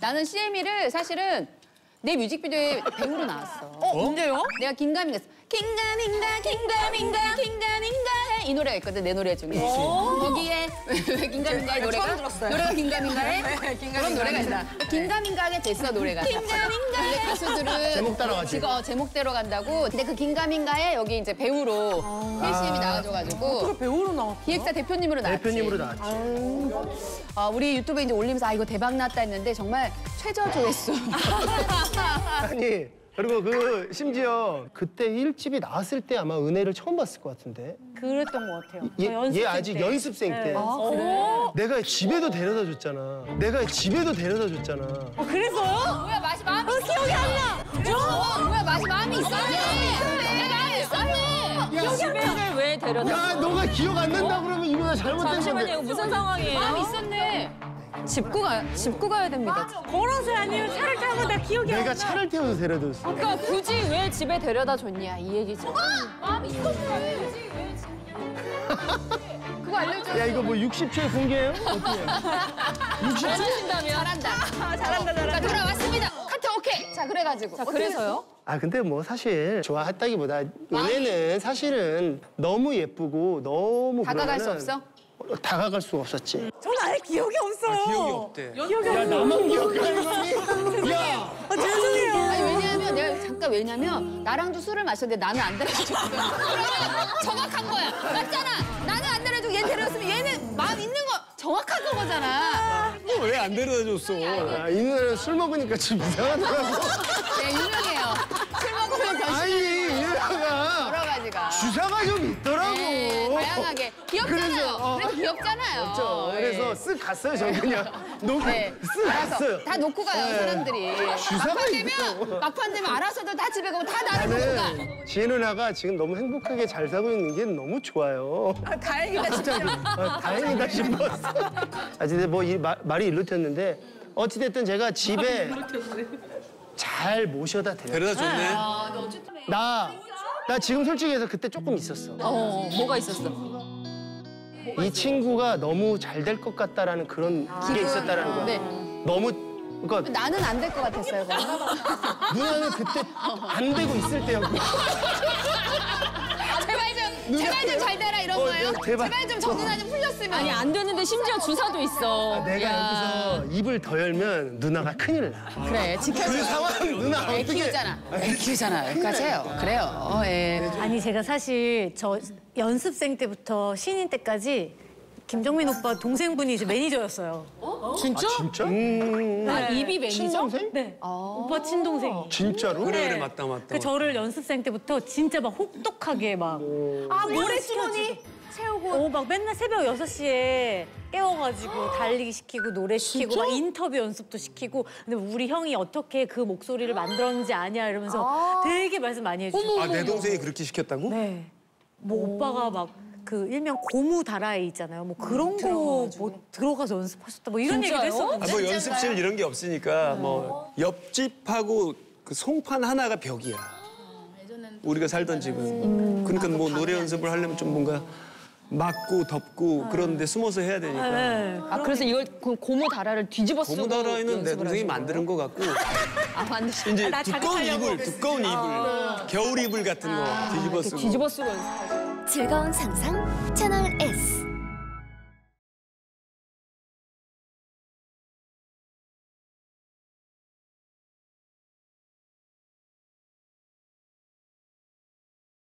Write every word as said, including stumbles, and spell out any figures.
나는 씨엠이를 사실은 내 뮤직비디오에 배우로 나왔어. 어? 언제요? 내가 긴가민가 했어. 긴가민가 긴가민가 긴가민가 이 노래가 있거든, 내 노래 중에. 거기에 왜 긴가민가의 노래가? 처음 들었어요. 노래가 긴가민가에? 네, 긴가민가. 그런 노래가 있다. 긴가민가하게 됐어, 노래가. 긴가민가의 가수들은 제목 따라가지. 지금 어, 제목대로 간다고. 근데 그 긴가민가에 여기 이제 배우로 힐씨엠이 나와줘가지고 어떻게 배우로 나왔어? 기획사 대표님으로 나왔지. 대표님으로 나왔지. 어, 우리 유튜브에 이제 올리면서 아 이거 대박 났다 했는데 정말 최저 조회수. 아니 그리고 그 심지어 그때 일 집이 나왔을 때 아마 은혜를 처음 봤을 것 같은데. 그랬던 것 같아요. 얘, 저 연습생 얘 아직 때. 연습생 때. 네. 아, 그래? 내가 집에도 데려다 줬잖아. 내가 집에도 데려다 줬잖아. 어, 그랬어요? 뭐야 맛이 마음이 어, 기억이 안 나. 어, 뭐야 맛이 마음이 있었네. 내 마음이 있었네. 집에를 왜 데려다? 야, 너가 기억 안 난다 그러면 이거 나 잘못된 잠시만요, 건데. 이거 무슨 상황이에요? 마음이 있었네. 짚고 가, 짚고 가야 됩니다. 걸어서 아니면 차를 타고 나 기억이 안 나. 내가 차를 태워서 데려다 줬어. 그러니까 굳이 왜 집에 데려다 줬냐 이 얘기죠. 마음이 있었네. 그거 알려줘. 야, 이거 뭐 육십 초에 공개해요? 어떻게 해? 육십 초? 잘하신다며. 잘한다. 아, 잘한다, 자, 잘한다. 돌아왔습니다. 카트 오케이. 자, 그래가지고. 자, 그래서요? 아, 근데 뭐 사실 좋아했다기보다 은혜는 사실은 너무 예쁘고 너무 다가갈 수 그러면은 없어? 다가갈 수가 없었지. 전 아예 기억이 없어요. 기억이 없대. 기억이 야, 없어요. 나만 기억하니? 야! 아, 죄송해요. 아니, 왜냐하면 내가 잠깐 왜냐면 나랑도 술을 마셨는데 나는 안 데려줬어. 그러면 정확한 거야. 맞잖아. 나는 안 데려주고 얘 데려줬으면 얘는 마음 있는 거 정확한 거잖아. 왜 안 데려다 줬어? 아, 이 누나는 술 먹으니까 좀 이상하더라고. 네, 유명해요. 술 먹으면 변신 아니, 이 누나가 여러 가지가. 주사가 좀 있더라고. 네, 다양하게. 귀엽잖아요. 그래서, 어. 그래도 귀엽잖아요. 그렇죠. 네. 그래서 쓱 갔어요, 저 그냥. 놓고 네. 쓱 갔어요. 다 놓고 가요, 네. 사람들이. 주사가 막판 있네요. 되면, 막판 되면 알아서도 다 집에 가고 다 나를 놓고 가. 나는 지혜 누나가 지금 너무 행복하게 잘 살고 있는 게 너무 좋아요. 아, 다행이다, 진짜. 아, 다행이다 싶었어. 아, 근데 뭐 이 말이 일로 튀었는데 어찌됐든 제가 집에 잘 모셔다 드려요. 데려다 줬네. 나, 나 지금 솔직히 해서 그때 조금 있었어. 어, 뭐가 있었어? 이 친구가 너무 잘 될 것 같다라는 그런 게 있었다라는 거야. 네. 너무, 그러니까 나는 안 될 것 같았어요, 그거. 누나는 그때 안 되고 있을 때였고. 제발 좀, 제발 좀 잘 되라 이런 어, 거예요? 네, 제발. 제발 좀 정준하 좀 풀렸으면. 아니 안 되는데 심지어 주사도 있어. 아, 내가 야. 여기서 입을 더 열면 누나가 큰일 나. 그래, 그 지켜줘. 상황 누나 애 어떻게. 키우잖아. 애 키우잖아. 여기까지 해요. 그래요. 예. 아니, 제가 사실 저 연습생 때부터 신인 때까지 김정민 오빠 동생분이 이제 매니저였어요. 진짜? 진짜? 음. 아, 입이 매니저? 친동생? 네. 오빠 친동생이. 진짜로? 그래, 그래, 네. 맞다, 맞다. 그 저를 연습생 때부터 진짜 막 혹독하게 막. 아, 모래 주머니 채우고. 어, 막 맨날 새벽 여섯 시에 깨워가지고 달리기 시키고 노래 시키고 막 인터뷰 연습도 시키고. 근데 우리 형이 어떻게 그 목소리를 만들었는지 아냐 이러면서 되게 말씀 많이 해주시고. 아, 내 동생이 그렇게 시켰다고? 네. 뭐 오빠가 막 그 일명 고무 다라에 있잖아요. 뭐 그런 거 뭐 들어가서 연습하셨다 뭐 이런 얘기도 진짜요? 했었는데. 아, 뭐 연습실 이런 게 없으니까 뭐 옆집하고 그 송판 하나가 벽이야. 우리가 살던 집은. 그러니까 뭐 노래 연습을 하려면 좀 뭔가 막고 덮고 그런 데 숨어서 해야 되니까. 네. 아 그래서 이걸 그 고무 다라를 뒤집어 쓰고 고무다라에는 내 연습을 동생이 하신 만드는 거 같고 아 만드신 이제 나 두꺼운 자극하려고. 이불, 두꺼운 이불, 겨울 이불 같은 거 뒤집어 쓰고. 뒤집어 쓰고 연습하신 즐거운 상상 채널 S.